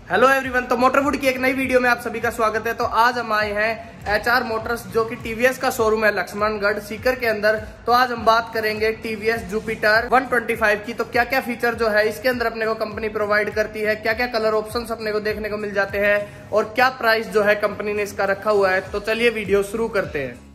Hello everyone, तो मोटरवुड की एक नई वीडियो में आप सभी का स्वागत है। तो आज हम आए हैं HR मोटर्स, जो कि टीवीएस का शोरूम है लक्ष्मणगढ़ सीकर के अंदर। तो आज हम बात करेंगे टीवीएस जुपिटर 125 की। तो क्या क्या फीचर जो है इसके अंदर अपने को कंपनी प्रोवाइड करती है, क्या क्या कलर ऑप्शंस अपने को देखने को मिल जाते हैं और क्या प्राइस जो है कंपनी ने इसका रखा हुआ है। तो चलिए वीडियो शुरू करते हैं।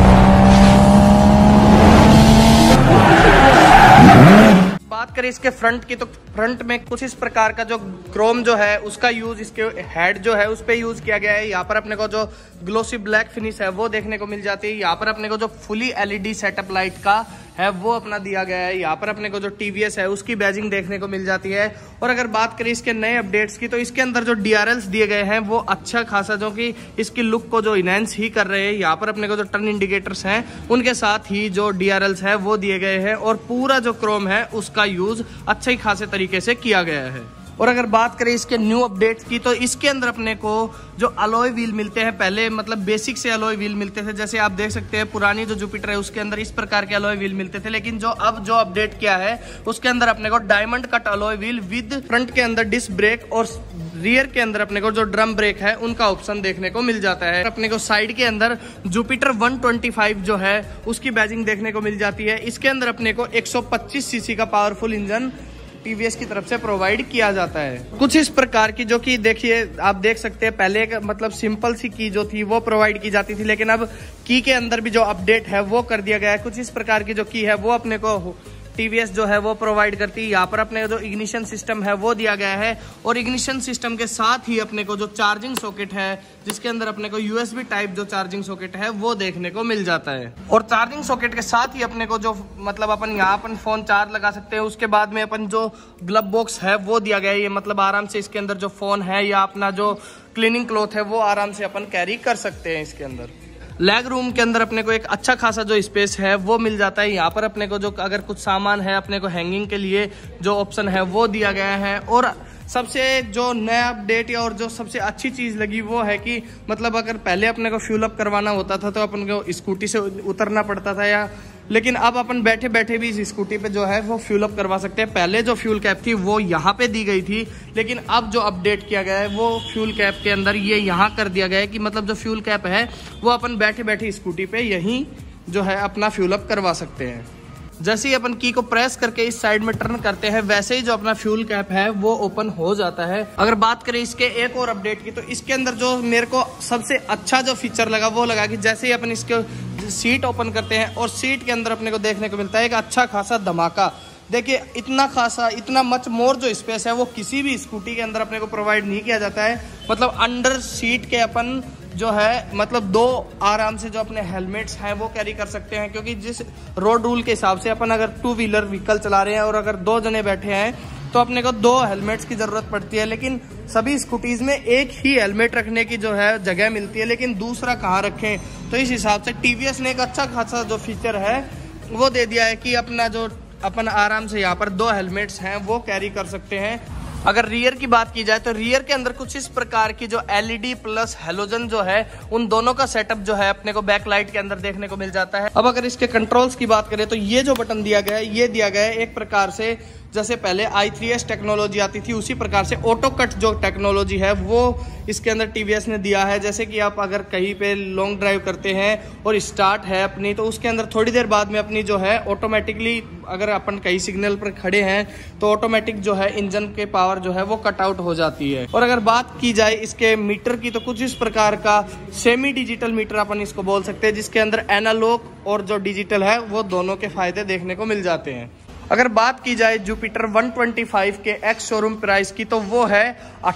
बात करें इसके फ्रंट की, तो फ्रंट में कुछ इस प्रकार का जो क्रोम जो है उसका यूज, इसके हेड जो है उस पे यूज किया गया है। यहाँ पर अपने को जो ग्लोसी ब्लैक फिनिश है वो देखने को मिल जाती है। यहाँ पर अपने को जो फुली LED सेटअप लाइट का है वो अपना दिया गया है। यहाँ पर अपने को जो टीवीएस है उसकी बैजिंग देखने को मिल जाती है। और अगर बात करें इसके नए अपडेट्स की, तो इसके अंदर जो DRLs दिए गए हैं वो अच्छा खासा, जो कि इसकी लुक को जो इनहेंस ही कर रहे हैं। यहाँ पर अपने को जो टर्न इंडिकेटर्स हैं उनके साथ ही जो DRLs है वो दिए गए हैं और पूरा जो क्रोम है उसका यूज अच्छे ही खासे तरीके से किया गया है। और अगर बात करें इसके न्यू अपडेट्स की, तो इसके अंदर अपने को जो अलॉय व्हील मिलते हैं, पहले मतलब बेसिक से अलॉय व्हील मिलते थे। जैसे आप देख सकते हैं पुरानी जो जुपिटर है उसके अंदर इस प्रकार के अलॉय व्हील मिलते थे, लेकिन जो अब जो अपडेट किया है उसके अंदर अपने को diamond cut alloy wheel with front के अंदर डिस्क ब्रेक और रियर के अंदर अपने को जो ड्रम ब्रेक है उनका ऑप्शन देखने को मिल जाता है। अपने को साइड के अंदर जुपिटर 125 जो है उसकी बैजिंग देखने को मिल जाती है। इसके अंदर अपने को 125 सीसी का पावरफुल इंजन टीवीएस की तरफ से प्रोवाइड किया जाता है। कुछ इस प्रकार की, जो कि देखिए आप देख सकते हैं पहले मतलब सिंपल सी की जो थी वो प्रोवाइड की जाती थी, लेकिन अब की के अंदर भी जो अपडेट है वो कर दिया गया है। कुछ इस प्रकार की जो की है वो अपने को टीवीएस जो है वो प्रोवाइड करती है। यहाँ पर अपने जो इग्निशन सिस्टम है वो दिया गया है और इग्निशन सिस्टम के साथ ही अपने को जो चार्जिंग सॉकेट है, जिसके अंदर अपने को USB टाइप जो चार्जिंग सॉकेट है वो देखने को मिल जाता है। और चार्जिंग सॉकेट के साथ ही अपने को जो मतलब अपन यहाँ अपन फोन चार्ज लगा सकते हैं। उसके बाद में अपन जो ग्लव बॉक्स है वो दिया गया है। ये मतलब आराम से इसके अंदर जो फोन है या अपना जो क्लीनिंग क्लॉथ है वो आराम से अपन कैरी कर सकते हैं। इसके अंदर लेग रूम के अंदर अपने को एक अच्छा खासा जो स्पेस है वो मिल जाता है। यहाँ पर अपने को जो अगर कुछ सामान है अपने को हैंगिंग के लिए जो ऑप्शन है वो दिया गया है। और सबसे जो नया अपडेट या और जो सबसे अच्छी चीज लगी वो है कि मतलब अगर पहले अपने को फ्यूल अप करवाना होता था तो अपन को स्कूटी से उतरना पड़ता था, या लेकिन अब अपन बैठे बैठे भी इस स्कूटी पे जो है वो फ्यूल अप करवा सकते हैं। पहले जो फ्यूल कैप थी वो यहाँ पे दी गई थी, लेकिन अब जो अपडेट किया गया है वो फ्यूल कैप के अंदर ये यहाँ कर दिया गया है कि मतलब जो फ्यूल कैप है वो अपन बैठे बैठे स्कूटी पे यहीं जो है अपना फ्यूल अप करवा सकते हैं। जैसे ही अपन की को प्रेस करके इस साइड में टर्न करते हैं वैसे ही जो अपना फ्यूल कैप है वो ओपन हो जाता है। अगर बात करें इसके एक और अपडेट की, तो इसके अंदर जो मेरे को सबसे अच्छा जो फीचर लगा वो लगा कि जैसे ही अपन इसके सीट ओपन करते हैं और सीट के अंदर अपने को देखने को मिलता है एक अच्छा खासा धमाका। देखिए इतना खासा, इतना मच मोर जो स्पेस है वो किसी भी स्कूटी के अंदर अपने को प्रोवाइड नहीं किया जाता है। मतलब अंडर सीट के अपन जो है मतलब दो आराम से जो अपने हेलमेट्स हैं वो कैरी कर सकते हैं, क्योंकि जिस रोड रूल के हिसाब से अपन अगर 2 व्हीलर व्हीकल चला रहे हैं और अगर 2 जने बैठे हैं तो अपने को 2 हेलमेट्स की जरूरत पड़ती है। लेकिन सभी स्कूटीज में एक ही हेलमेट रखने की जो है जगह मिलती है, लेकिन दूसरा कहाँ रखें। तो इस हिसाब से टीवीएस ने एक अच्छा खासा जो फीचर है वो दे दिया है कि अपना जो अपन आराम से यहाँ पर 2 हेलमेट्स हैं वो कैरी कर सकते हैं। अगर रियर की बात की जाए तो रियर के अंदर कुछ इस प्रकार की जो LED प्लस हेलोजन जो है उन दोनों का सेटअप जो है अपने को बैक लाइट के अंदर देखने को मिल जाता है। अब अगर इसके कंट्रोल्स की बात करें तो ये जो बटन दिया गया है ये दिया गया है एक प्रकार से जैसे पहले i3S टेक्नोलॉजी आती थी उसी प्रकार से ऑटो कट जो टेक्नोलॉजी है वो इसके अंदर टीवीएस ने दिया है। जैसे कि आप अगर कहीं पे लॉन्ग ड्राइव करते हैं और स्टार्ट है अपनी, तो उसके अंदर थोड़ी देर बाद में अपनी जो है ऑटोमेटिकली अगर अपन कहीं सिग्नल पर खड़े हैं तो ऑटोमेटिक जो है इंजन के पावर जो है वो कट आउट हो जाती है। और अगर बात की जाए इसके मीटर की, तो कुछ इस प्रकार का सेमी डिजिटल मीटर अपन इसको बोल सकते हैं, जिसके अंदर एनालॉग और जो डिजिटल है वो दोनों के फायदे देखने को मिल जाते हैं। अगर बात की जाए जुपिटर 125 के एक्स शोरूम प्राइस की, तो वो है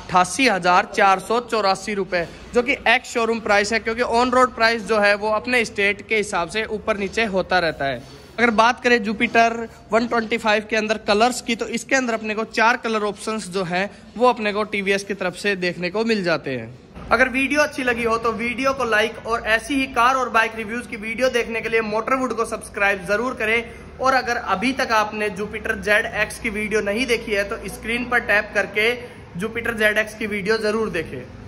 88,484 रुपए, जो कि एक्स शोरूम प्राइस है, क्योंकि ऑन रोड प्राइस जो है वो अपने स्टेट के हिसाब से ऊपर नीचे होता रहता है। अगर बात करें जुपिटर 125 के अंदर कलर्स की, तो इसके अंदर अपने को 4 कलर ऑप्शंस जो है वो अपने को टीवीएस की तरफ से देखने को मिल जाते हैं। अगर वीडियो अच्छी लगी हो तो वीडियो को लाइक और ऐसी ही कार और बाइक रिव्यूज की वीडियो देखने के लिए मोटरवुड को सब्सक्राइब जरूर करें। और अगर अभी तक आपने जुपिटर ZX की वीडियो नहीं देखी है तो स्क्रीन पर टैप करके जुपिटर ZX की वीडियो जरूर देखें।